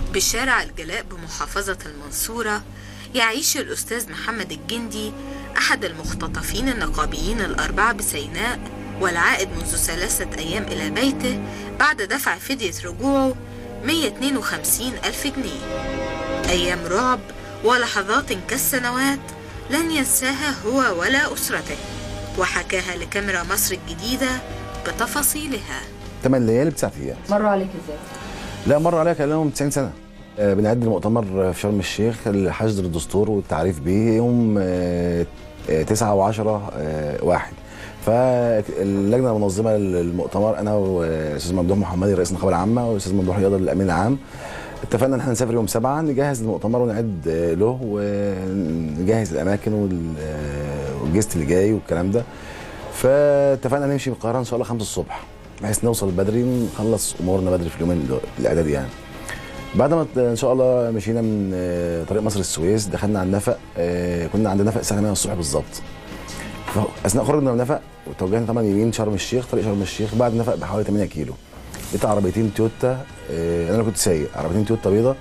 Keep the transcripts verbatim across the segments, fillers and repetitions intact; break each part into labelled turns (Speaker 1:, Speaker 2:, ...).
Speaker 1: بشارع الجلاء بمحافظة المنصورة يعيش الأستاذ محمد الجندي أحد المختطفين النقابيين الأربعة بسيناء، والعائد منذ ثلاثة أيام إلى بيته بعد دفع فدية رجوعه مئة واثنين وخمسين ألف جنيه. أيام رعب ولحظات كالسنوات لن ينساها هو ولا أسرته، وحكاها لكاميرا مصر الجديدة بتفاصيلها.
Speaker 2: ثمان ليالي بتسعة أيام.
Speaker 3: مروا عليك إزاي؟
Speaker 2: لا، مروا عليك لهم تسعين سنة. آه بنعد المؤتمر في شرم الشيخ لحشد الدستور والتعريف به يوم آه تسعة وعشرة آه واحد. فاللجنه المنظمه للمؤتمر انا والاستاذ ممدوح محمدي رئيس النقابه العامه والاستاذ ممدوح رياض الامين العام اتفقنا ان احنا نسافر يوم سبعة نجهز المؤتمر ونعد له ونجهز الاماكن والجست اللي جاي والكلام ده. فاتفقنا نمشي من القاهره ان شاء الله خمسة الصبح بحيث نوصل بدري نخلص امورنا بدري في اليومين الاعداد يعني. بعد ما ان شاء الله مشينا من طريق مصر السويس دخلنا على النفق. كنا عند النفق الساعه ثمانية الصبح بالظبط. اثناء خروجنا من النفق وتوجهنا طبعا يمين شرم الشيخ، طريق شرم الشيخ. بعد النفق بحوالي ثمانية كيلو لقيت عربيتين تويوتا، انا اللي كنت سايق عربيتين تويوتا بيضاء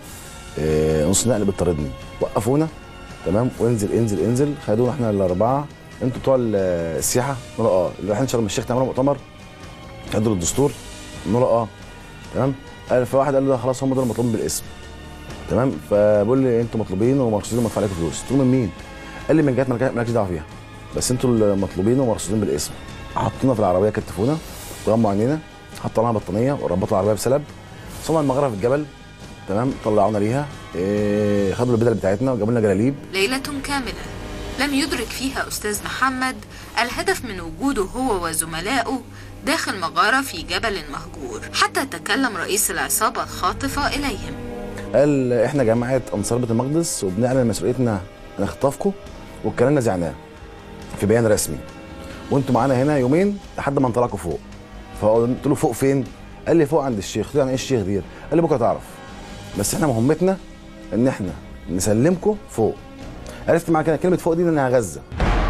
Speaker 2: نص نقل بتطاردني، وقفونا تمام وانزل انزل انزل. خدونا احنا الاربعه، انتوا بتوع السياحه؟ قلنا اه. اللي رايحين شرم الشيخ تعملوا مؤتمر خدوا الدستور؟ قلنا اه تمام. قال فواحد قال له خلاص هم دول مطلوبين بالاسم تمام. فبقول لي انتوا مطلوبين ومرصودين ومدفوع عليكم فلوس. قلت له من مين؟ قال لي من جهات مالكش دعوه فيها، بس انتوا المطلوبين ومرصودين بالاسم. حطونا في العربيه كتفونا وغموا عينينا، حطوا لنا بطانيه وربطوا العربيه بسلب. وصلنا المغاره في الجبل تمام، طلعونا ليها إيه، خدوا البدل بتاعتنا وجابوا لنا جلاليب.
Speaker 1: ليله كامله لم يدرك فيها استاذ محمد الهدف من وجوده هو وزملائه داخل مغاره في جبل مهجور، حتى تكلم رئيس العصابه الخاطفه اليهم.
Speaker 2: قال احنا جماعه انصار بيت المقدس وبنعلن مسؤوليتنا عن اخطافكم والكلام نزعناه في بيان رسمي، وانتوا معانا هنا يومين لحد ما نطلعكم فوق. فقلت له فوق فين؟ قال لي فوق عند الشيخ. قلت له يعني ايه الشيخ دي؟ قال لي بكره تعرف، بس احنا مهمتنا ان احنا نسلمكم فوق. عرفت معنى كلمه فوق دي انها غزه.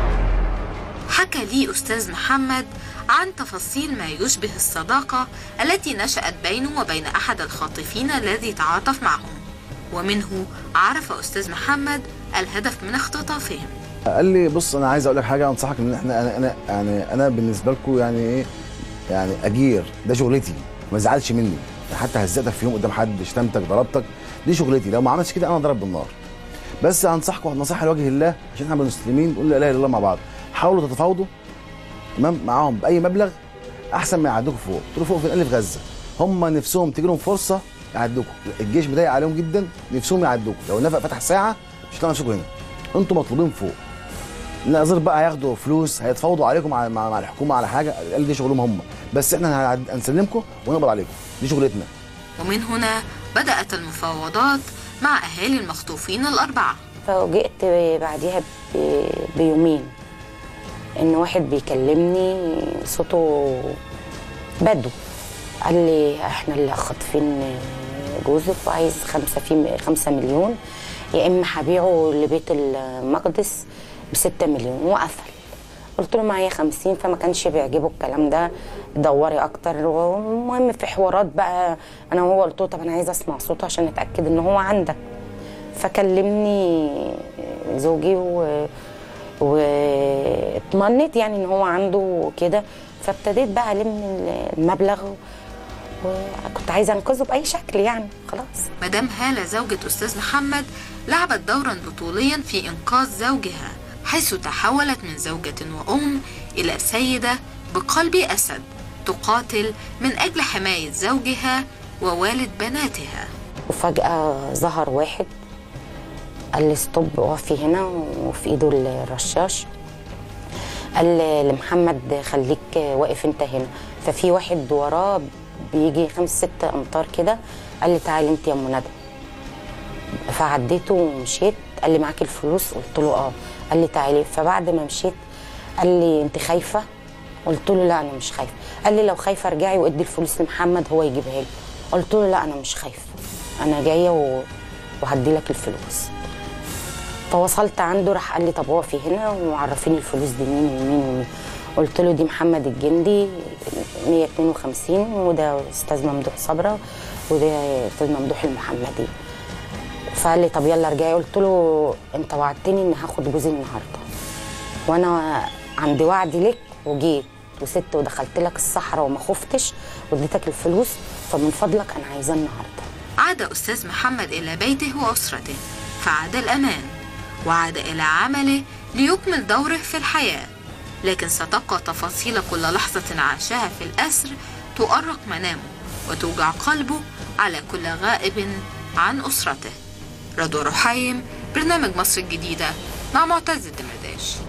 Speaker 1: حكى لي استاذ محمد عن تفاصيل ما يشبه الصداقه التي نشأت بينه وبين احد الخاطفين الذي تعاطف معهم، ومنه عرف استاذ محمد الهدف من اختطافهم.
Speaker 2: قال لي بص انا عايز اقول لك حاجه، انصحك ان احنا انا انا يعني انا بالنسبه لكم يعني ايه يعني اجير، ده شغلتي، ما تزعلش مني. حتى هزقتك في يوم قدام حد، شتمتك، ضربتك، دي شغلتي، لو ما عملتش كده انا اضرب بالنار. بس هنصحكم نصيحه لوجه الله عشان احنا مسلمين نقول لا اله الا الله مع بعض. حاولوا تتفاوضوا تمام معاهم باي مبلغ احسن ما يعدوكوا فوق. تقولوا فوق فين؟ قال لي في غزه. هم نفسهم تجي لهم فرصه يعدوكوا، الجيش مضايق عليهم جدا، نفسهم يعدوكوا. لو النفق فتح ساعه مش هتلاقوا نفسكم هنا، انتوا مطلوبين فوق. لا اظن بقى هياخدوا فلوس، هيتفاوضوا عليكم مع, مع الحكومه على حاجه، قال دي شغلهم هم، بس احنا هنسلمكم ونقبض عليكم، دي شغلتنا.
Speaker 1: ومن هنا بدأت المفاوضات مع اهالي المخطوفين الاربعه.
Speaker 3: فوجئت بعديها بيومين ان واحد بيكلمني صوته بدو، قال لي احنا اللي خاطفين جوزك وعايز خمسة في خمسة مليون، يا اما هبيعه لبيت المقدس بستة مليون، وقفل. قلت له معايا خمسين، فما كانش بيعجبه الكلام ده، دوري اكتر. المهم في حوارات بقى انا وهو، قلت له طب انا عايزه اسمع صوته عشان اتاكد ان هو عندك. فكلمني زوجي و واطمنت يعني ان هو عنده كده، فابتديت بقى الم المبلغ وكنت عايزه انقذه باي شكل يعني. خلاص
Speaker 1: مدام هاله زوجة استاذ محمد لعبت دورا بطوليا في انقاذ زوجها، حيث تحولت من زوجة وام الى سيدة بقلب اسد تقاتل من اجل حماية زوجها ووالد بناتها.
Speaker 3: وفجأة ظهر واحد قال لي ستوب، وقفي هنا، وفي ايده الرشاش. قال لمحمد خليك واقف انت هنا. ففي واحد وراه بيجي خمس ست امتار كده، قال لي تعالي انت يا ام ندى. فعديته ومشيت. قال لي معاكي الفلوس؟ قلت له اه. قال لي تعالي. فبعد ما مشيت قال لي انت خايفه؟ قلت له لا انا مش خايفه. قال لي لو خايفه ارجعي وادي الفلوس لمحمد هو يجيبها لي. قلت له لا انا مش خايفه، انا جايه و... وهدي لك الفلوس. فوصلت عنده، راح قال لي طب وقفي هنا وعرفيني الفلوس دي مين ومين ومين. قلت له دي محمد الجندي مئة واثنين وخمسين، وده استاذ ممدوح صبره، وده استاذ ممدوح المحمدي. فقال لي طب يلا ارجعي. قلت له انت وعدتني اني هاخد جوزي النهارده، وانا عندي وعد لك وجيت وست ودخلت لك الصحراء وما خفتش واديتك الفلوس، فمن فضلك انا عايزاه النهارده.
Speaker 1: عاد أستاذ محمد إلى بيته وأسرته، فعاد الأمان، وعاد إلى عمله ليكمل دوره في الحياة. لكن ستبقى تفاصيل كل لحظة عاشها في الأسر تؤرق منامه وتوجع قلبه على كل غائب عن أسرته. رضوى رحيم، برنامج مصر الجديدة، مع معتز الدمرداش.